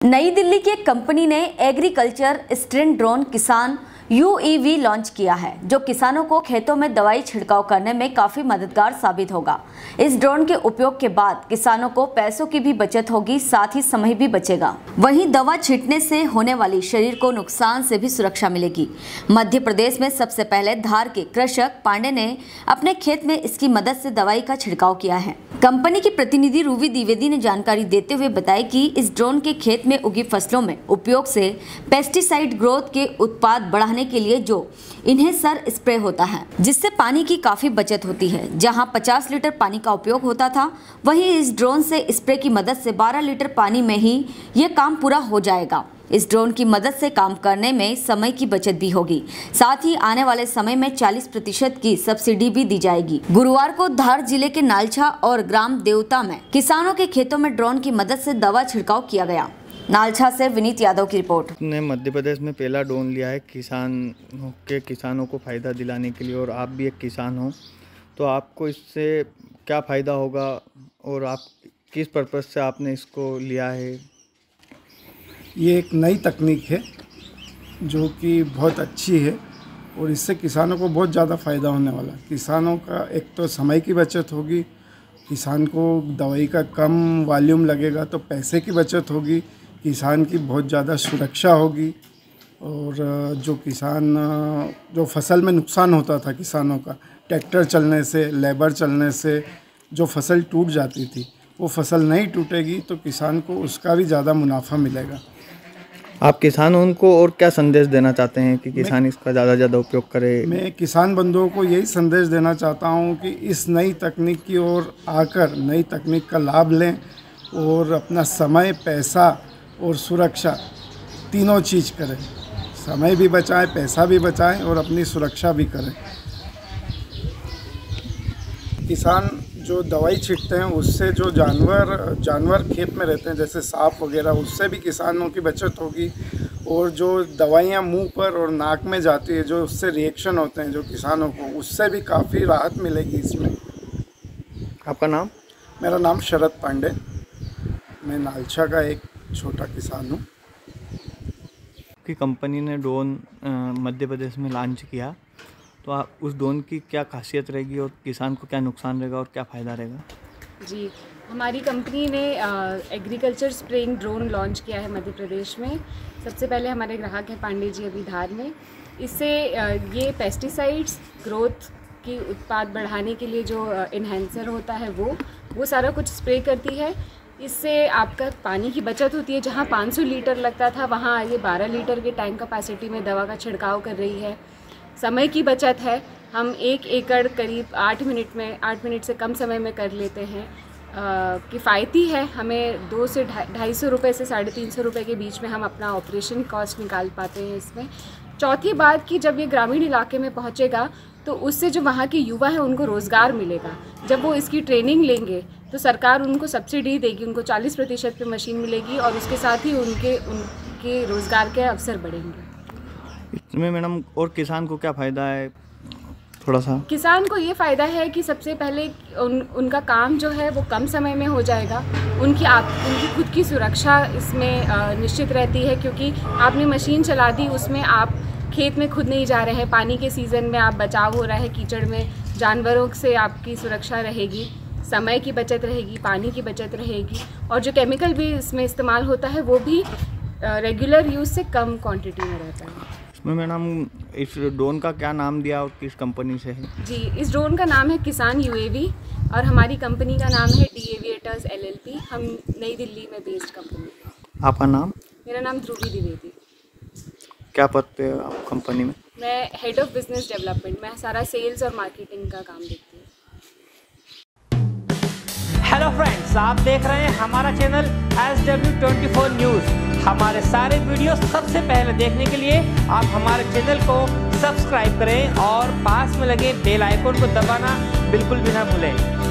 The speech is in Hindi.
नई दिल्ली की एक कंपनी ने एग्रीकल्चर स्ट्रेन ड्रोन किसान UEV लॉन्च किया है, जो किसानों को खेतों में दवाई छिड़काव करने में काफी मददगार साबित होगा। इस ड्रोन के उपयोग के बाद किसानों को पैसों की भी बचत होगी, साथ ही समय भी बचेगा। वहीं दवा छींटने से होने वाली शरीर को नुकसान से भी सुरक्षा मिलेगी। मध्य प्रदेश में सबसे पहले धार के कृषक पांडे ने अपने खेत में इसकी मदद से दवाई का छिड़काव किया है। कंपनी की प्रतिनिधि रूबी द्विवेदी ने जानकारी देते हुए बताया कि इस ड्रोन के खेत में उगी फसलों में उपयोग से पेस्टिसाइड ग्रोथ के उत्पाद बढ़ाने के लिए जो इन्हें सर स्प्रे होता है, जिससे पानी की काफी बचत होती है। जहां 50 लीटर पानी का उपयोग होता था, वहीं इस ड्रोन से स्प्रे की मदद से 12 लीटर पानी में ही ये काम पूरा हो जाएगा। इस ड्रोन की मदद से काम करने में समय की बचत भी होगी, साथ ही आने वाले समय में 40% की सब्सिडी भी दी जाएगी। गुरुवार को धार जिले के नालछा और ग्राम देवता में किसानों के खेतों में ड्रोन की मदद से दवा छिड़काव किया गया। नालछा से विनीत यादव की रिपोर्ट। ने मध्य प्रदेश में पहला ड्रोन लिया है किसानों को फ़ायदा दिलाने के लिए, और आप भी एक किसान हो, तो आपको इससे क्या फ़ायदा होगा और आप किस पर्पज़ से आपने इसको लिया है? ये एक नई तकनीक है जो कि बहुत अच्छी है और इससे किसानों को बहुत ज़्यादा फ़ायदा होने वाला है। किसानों का एक तो समय की बचत होगी, किसान को दवाई का कम वॉल्यूम लगेगा तो पैसे की बचत होगी, किसान की बहुत ज़्यादा सुरक्षा होगी। और जो फसल में नुकसान होता था किसानों का, ट्रैक्टर चलने से, लेबर चलने से जो फसल टूट जाती थी, वो फसल नहीं टूटेगी तो किसान को उसका भी ज़्यादा मुनाफा मिलेगा। आप किसान उनको और क्या संदेश देना चाहते हैं कि किसान इसका ज़्यादा से ज़्यादा उपयोग करे? मैं किसान बंधुओं को यही संदेश देना चाहता हूं कि इस नई तकनीक की ओर आकर नई तकनीक का लाभ लें और अपना समय, पैसा और सुरक्षा तीनों चीज़ करें। समय भी बचाएं, पैसा भी बचाएं और अपनी सुरक्षा भी करें। किसान जो दवाई छींटते हैं उससे जो जानवर खेत में रहते हैं, जैसे सांप वगैरह, उससे भी किसानों की बचत होगी। और जो दवाइयाँ मुंह पर और नाक में जाती है, जो उससे रिएक्शन होते हैं जो किसानों को, उससे भी काफ़ी राहत मिलेगी इसमें। आपका नाम? मेरा नाम शरद पांडे, मैं नालछा का एक छोटा किसान हूँ। की कंपनी ने ड्रोन मध्य प्रदेश में लॉन्च किया, तो आप उस ड्रोन की क्या खासियत रहेगी और किसान को क्या नुकसान रहेगा और क्या फ़ायदा रहेगा? जी, हमारी कंपनी ने एग्रीकल्चर स्प्रेइंग ड्रोन लॉन्च किया है मध्य प्रदेश में। सबसे पहले हमारे ग्राहक हैं पांडे जी अभी धार में। इससे ये पेस्टिसाइड्स ग्रोथ की उत्पाद बढ़ाने के लिए जो इन्हेंसर होता है वो सारा कुछ स्प्रे करती है। इससे आपका पानी की बचत होती है। जहाँ 500 लीटर लगता था, वहाँ ये 12 लीटर के टैंक कैपेसिटी में दवा का छिड़काव कर रही है। समय की बचत है, हम 1 एकड़ करीब 8 मिनट से कम समय में कर लेते हैं। किफ़ायती है, हमें 2 से 250 रुपये से 350 रुपये के बीच में हम अपना ऑपरेशन कॉस्ट निकाल पाते हैं इसमें। चौथी बात कि जब ये ग्रामीण इलाके में पहुंचेगा तो उससे जो वहाँ के युवा हैं उनको रोज़गार मिलेगा। जब वो इसकी ट्रेनिंग लेंगे तो सरकार उनको सब्सिडी देगी, उनको 40% पे मशीन मिलेगी और उसके साथ ही उनके रोज़गार के अवसर बढ़ेंगे। इसमें मैडम और किसान को क्या फ़ायदा है? थोड़ा सा किसान को ये फ़ायदा है कि सबसे पहले उनका काम जो है वो कम समय में हो जाएगा। उनकी खुद की सुरक्षा इसमें निश्चित रहती है, क्योंकि आपने मशीन चला दी, उसमें आप खेत में खुद नहीं जा रहे हैं। पानी के सीज़न में आप बचाव हो रहा है कीचड़ में, जानवरों से आपकी सुरक्षा रहेगी, समय की बचत रहेगी, पानी की बचत रहेगी, और जो केमिकल भी इसमें इस्तेमाल होता है वो भी रेगुलर यूज़ से कम क्वांटिटी में रहता है। इसमें मैडम इस ड्रोन का क्या नाम दिया और किस कंपनी से है? जी, इस ड्रोन का नाम है किसान UAV और हमारी कंपनी का नाम है D Aviators LLP। हम नई दिल्ली में बेस्ड कंपनी। आपका नाम? मेरा नाम ध्रुवी द्विवेदी। क्या पद पे है आप कंपनी में? मैं हेड ऑफ बिजनेस डेवलपमेंट, मैं सारा सेल्स और मार्केटिंग का काम देखती हूँ। हेलो फ्रेंड्स, आप देख रहे हैं हमारा चैनल SW24 न्यूज़। हमारे सारे वीडियो सबसे पहले देखने के लिए आप हमारे चैनल को सब्सक्राइब करें और पास में लगे बेल आइकन को दबाना बिल्कुल भी ना भूलें।